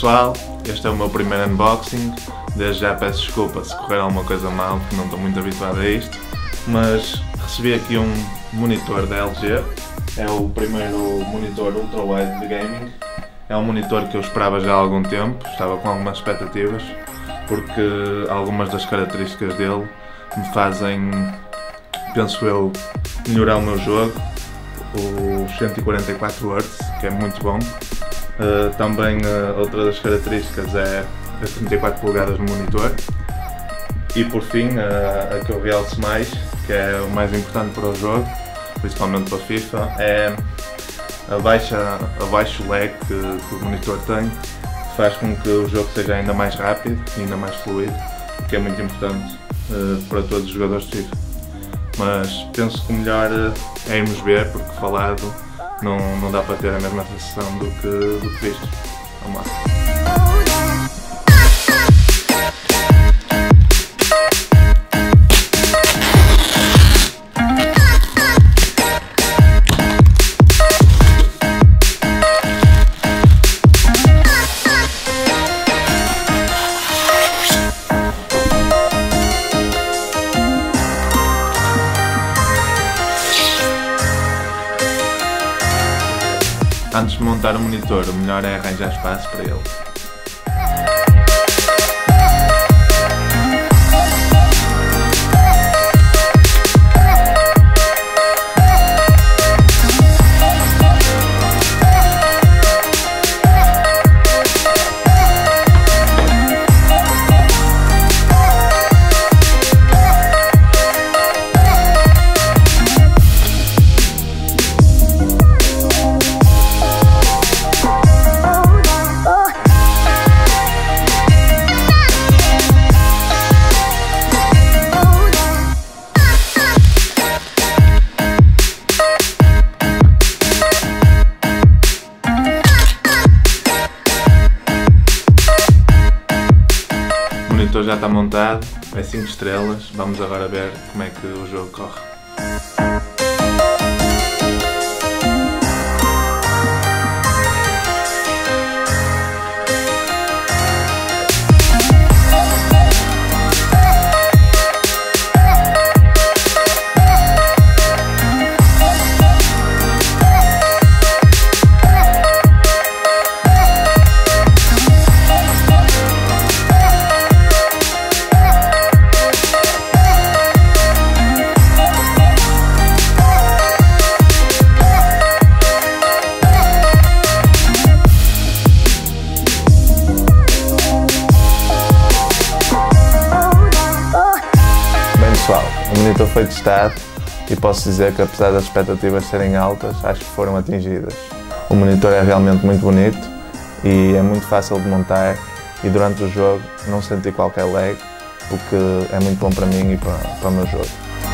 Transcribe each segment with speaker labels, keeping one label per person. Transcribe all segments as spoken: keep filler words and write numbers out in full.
Speaker 1: pessoal, este é o meu primeiro unboxing. Desde já peço desculpa se correr alguma coisa mal, porque não estou muito habituado a isto, mas recebi aqui um monitor da L G. É o primeiro monitor ultra-wide de gaming. É um monitor que eu esperava já há algum tempo, estava com algumas expectativas, porque algumas das características dele me fazem, penso eu, melhorar o meu jogo. Os cento e quarenta e quatro hertz, que é muito bom. Uh, também uh, outra das características é as trinta e quatro polegadas no monitor. E por fim, uh, a que eu realço mais, que é o mais importante para o jogo, principalmente para a FIFA, é a baixa, a baixo lag que, que o monitor tem, que faz com que o jogo seja ainda mais rápido e ainda mais fluido, que é muito importante uh, para todos os jogadores de FIFA. Mas penso que o melhor é irmos ver, porque falado não, não dá para ter a mesma sensação do que, do que visto. Vamos lá. Antes de montar o monitor, o melhor é arranjar espaço para ele. O monitor já está montado, é cinco estrelas, vamos agora ver como é que o jogo corre. Pessoal, o monitor foi testado e posso dizer que, apesar das expectativas serem altas, acho que foram atingidas. O monitor é realmente muito bonito e é muito fácil de montar, e durante o jogo não senti qualquer lag, o que é muito bom para mim e para, para o meu jogo.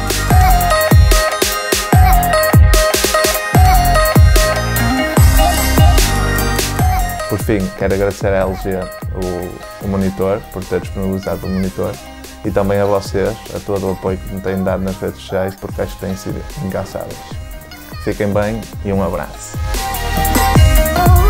Speaker 1: Por fim, quero agradecer à L G o, o monitor, por ter disponibilizado o monitor, e também a vocês, a todo o apoio que me têm dado nas redes sociais, porque acho que têm sido engraçadas. Fiquem bem e um abraço.